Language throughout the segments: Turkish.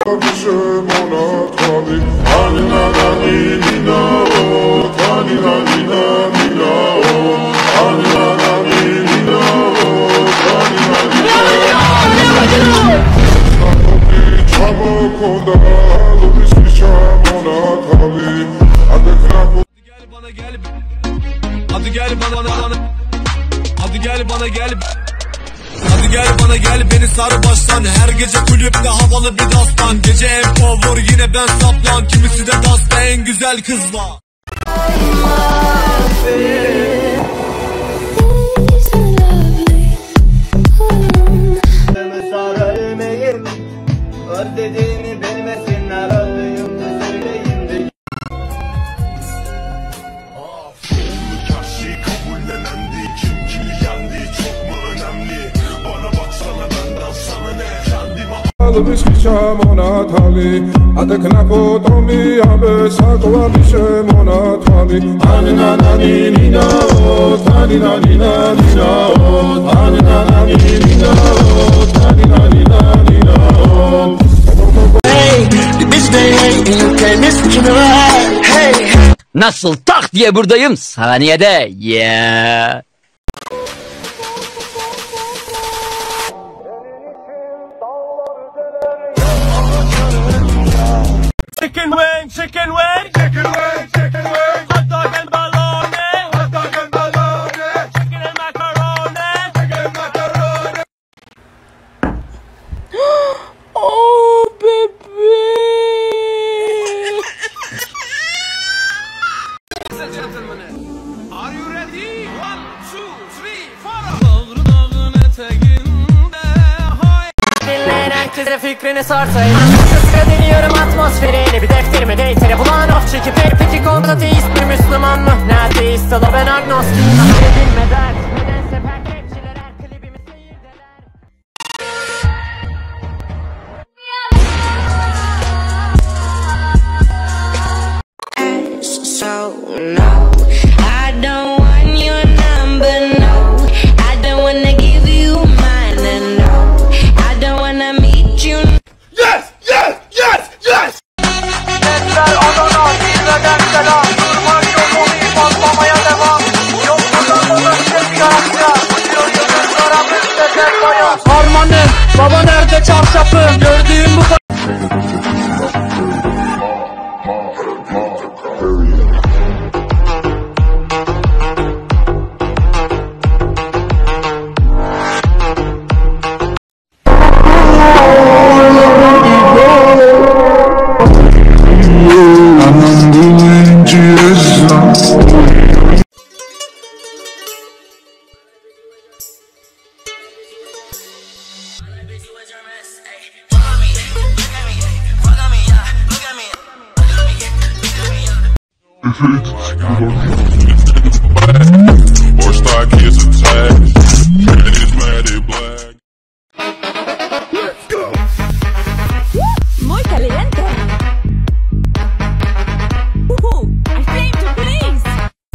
Hadi gel bana gel beni sar baştan. Her gece kulüpte havalı bir dastan. Gece en power yine ben saplan. Kimisi de dasta en güzel kızla. Sarılmayayım, özlediğini bilmesinler, öldüğümü söyleyeyim de. Her şey kabullenendi, kim kimi yendi çok mu önemli? Bana baksana benden sana ne? Kendime میشم مناتالی ادکنکو تومی آب ساکو میشم مناتالی آنی نانی نینا تانی نانی نینا آنی نانی نینا تانی نانی نینا. Hey, bitch they hate and you can't miss me right. Hey. Nasıl tak diye buradayım saniyede. Yeah. Chicken wing, chicken wing, chicken wing, chicken wing. Hot dog and bologna, hot dog and bologna. Chicken and macaroni, chicken and macaroni. Oh baby. Ladies and gentlemen, are you ready? 1, 2, 3, 4. Dağın dağın eteğinde hay. Dinleyen herkese fikrini sarsayım. Sıra deniyorum atmosferiyle, bir defterime deytere bulan of çekip her peki kont ateist bir Müslüman mı? Ne ateist ola ben agnostiyim. Edilme dert, nedense pek rapçiler her klibimi seyirdeler. So no, I don't want your number, no. I don't wanna give you mine, and no, I don't wanna meet you. Yes, yes, yes, yes. Gençler Adana, zirveden selam. Durmak yok, onu patlamaya devam. Yok kazanmanın tek garantya. Uçuyor yıldızlara müstesel bayan. Harmanım, baba nerede çarşafım? Gördüğüm bu or start kids attached. And it's mad at black. Let's go. Muy caliente. I came to please.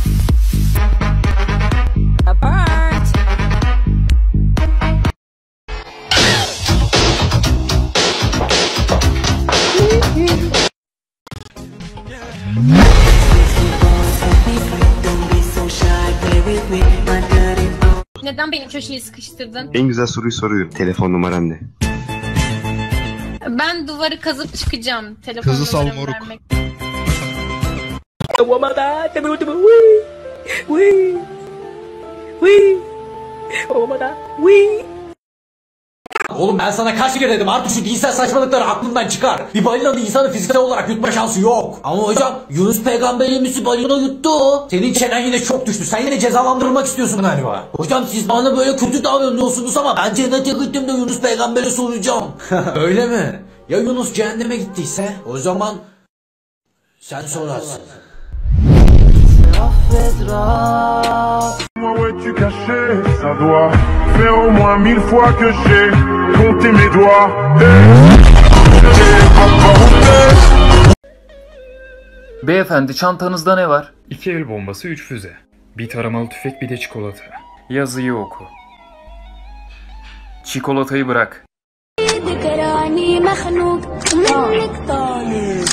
Apart. Neden beni köşeye sıkıştırdın? En güzel soruyu soruyorum. Telefon numaran ne? Ben duvarı kazıp çıkacağım. Telefon Hızlı sal numaramı moruk. vermek. Oğlum ben sana kaç kere dedim artık şu dinsel saçmalıkları aklından çıkar. Bir balinanın insanı fiziksel olarak yutma şansı yok. Ama hocam Yunus peygamberimizi balina yuttu. Senin çenen yine çok düştü. Sen yine cezalandırılmak istiyorsun galiba. Hocam siz bana böyle kötü davranıyorsunuz ama ben cennete gittim de Yunus peygambere soracağım. Öyle mi? Ya Yunus cehenneme gittiyse? O zaman sen sorarsın. Moi où es-tu caché? Ça doit faire au moins 1000 fois que j'ai compté mes doigts. Beyefendi çantanızda ne var? 2 el bombası 3 füze. Bir taramalı tüfek bir de çikolata. Yazıyı oku. Çikolatayı bırak. ذكراني مخنوق منك طالب.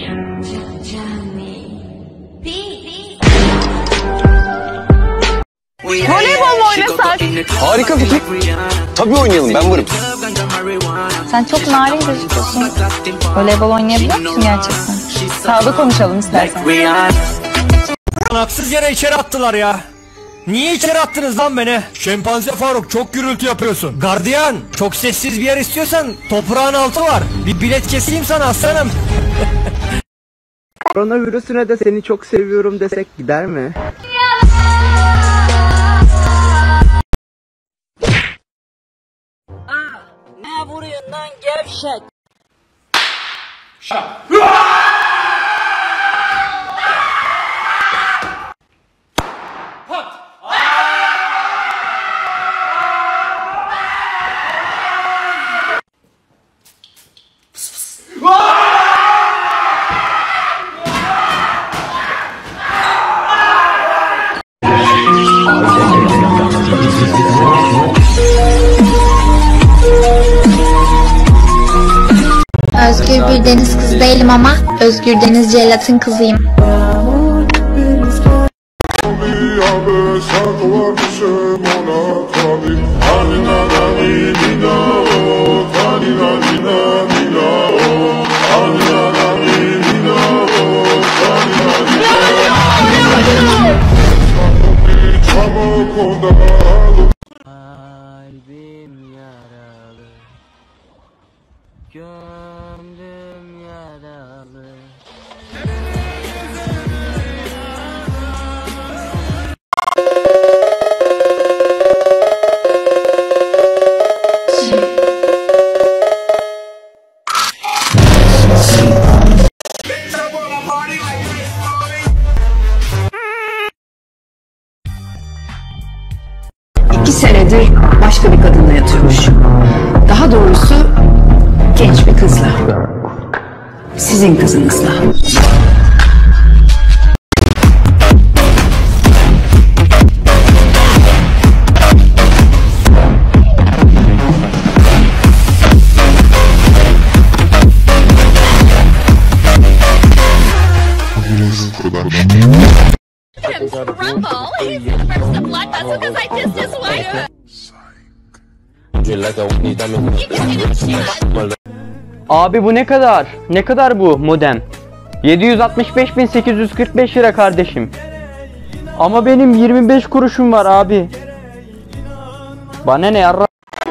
Voleybol mu oynasak? Harika fikir. Tabii oynayalım, ben varım. Sen çok narin gözüküyorsun. Voleybol oynayabiliyor musun gerçekten? Sağda konuşalım istersen. Haksız yere içeri attılar ya. Niye içeri attınız lan beni? Şempanze Faruk çok gürültü yapıyorsun. Gardiyan çok sessiz bir yer istiyorsan toprağın altı var. Bir bilet keseyim sana aslanım. Koronavirüsüne de seni çok seviyorum desek gider mi? Ne vuruyorsun lan gevşek? Özgür bir deniz kızı değilim ama Özgür Deniz Cellat'ın kızıyım. Kalbim yaralı, gönlüm yaralı. İki senedir başka bir kadınla yatıyormuş. Daha doğrusu genç bir kızla. Sizin kızınızla. Rumble, he's the first to blood vessel because I kissed his wife. Abi bu ne kadar? Ne kadar bu modem? 765.845 lira kardeşim. Ama benim 25 kuruşum var abi. Bana ne yarra?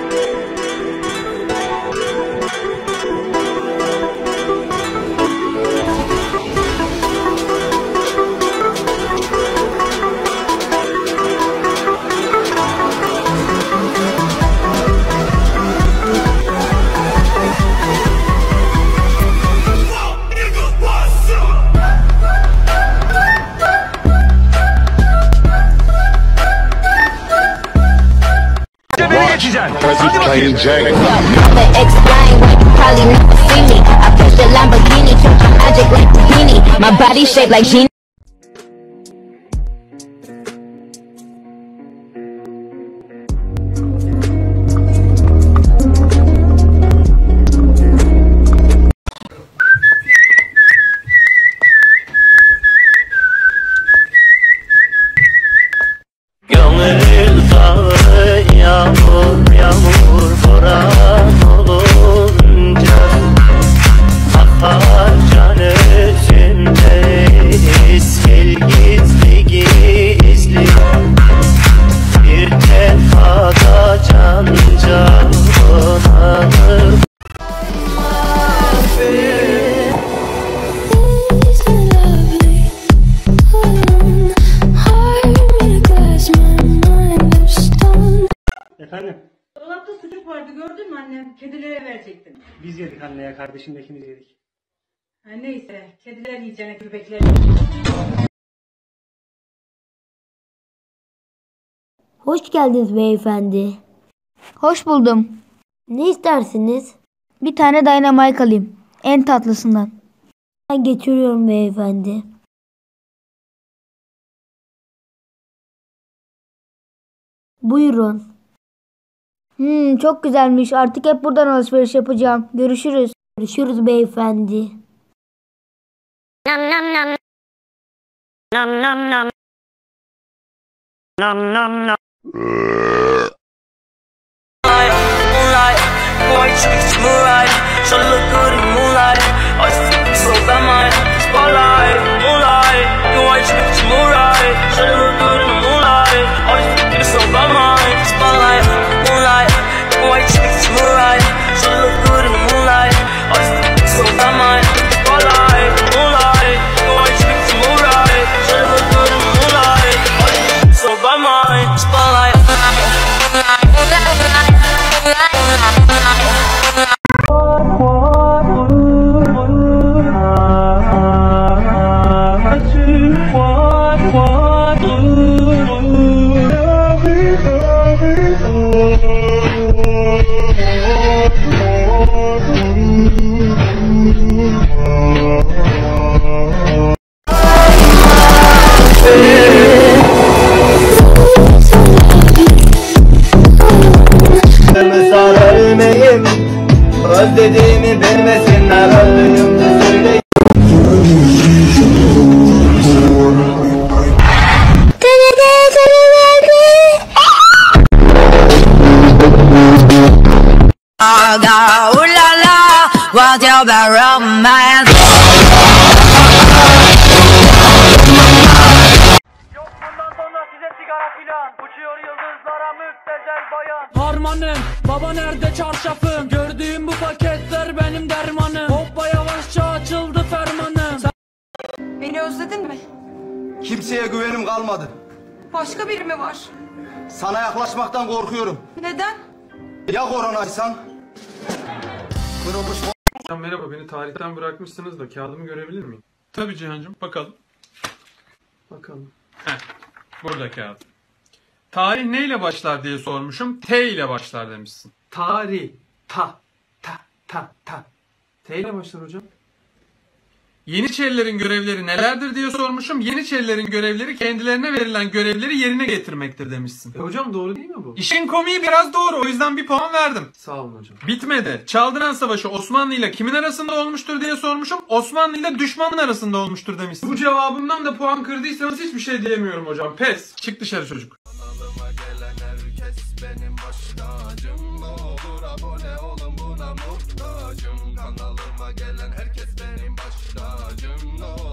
My body shaped like Genie. Gönül dağı yağmur yağmur boran olunca akar can özünde iskel gizli gizli bir tefada canca donanır. Efendim? Dolapta sucuk vardı gördün mü annem? Kedilere verecektim. Biz yedik anne ya, kardeşimle ikimiz yedik. Ha neyse, kediler yiyeceğine köpekler. Hoş geldiniz beyefendi. Hoş buldum. Ne istersiniz? Bir tane Dynamite alayım. En tatlısından. Ben getiriyorum beyefendi. Buyurun. Çok güzelmiş. Artık hep buradan alışveriş yapacağım. Görüşürüz. Görüşürüz beyefendi. Nam nam nam. Nam nam nam. Nam nam nam. Moonlight, boy, tricks moonlight. So look good in moonlight. I think so bad, my spotlight. Moonlight, boy, tricks moonlight. So look good in moonlight. I think so bad, my spotlight. Moonlight, boy, tricks moonlight. So look good in moonlight. I think so bad, my spotlight. Moonlight, boy, tricks moonlight. So look good in moonlight. I think so bad, my spotlight. Ölmeyim, özlediğimi bilmesinler, öldüğümde söyleyeyim. Harmanım, baba nerede çarşafım? Gördüğüm bu paketler benim dermanım. Hoppa yavaşça açıldı fermanım. Beni özledin mi? Kimseye güvenim kalmadı. Başka biri mi var? Sana yaklaşmaktan korkuyorum. Neden? Ya koronaysan? Kırılmış. Hocam merhaba, beni tarihten bırakmışsınız da kağıdımı görebilir miyim? Tabii Cihan'cığım, bakalım. Bakalım. Burada kağıt. Tarih neyle başlar diye sormuşum. T ile başlar demişsin. Tarih. Ta. T ile başlar hocam. Yeniçerilerin görevleri nelerdir diye sormuşum. Yeniçerilerin görevleri kendilerine verilen görevleri yerine getirmektir demişsin. Hocam doğru değil mi bu? İşin komiği biraz doğru. O yüzden bir puan verdim. Sağ olun hocam. Bitmedi. Çaldıran Savaşı Osmanlı ile kimin arasında olmuştur diye sormuşum. Osmanlı ile düşmanın arasında olmuştur demişsin. Bu cevabımdan da puan kırdıysanız hiçbir şey diyemiyorum hocam. Pes. Çık dışarı çocuk. Benim baş tacım, ne olur abone olun, buna muhtacım. Kanalıma gelen herkes benim baş tacım, ne olur.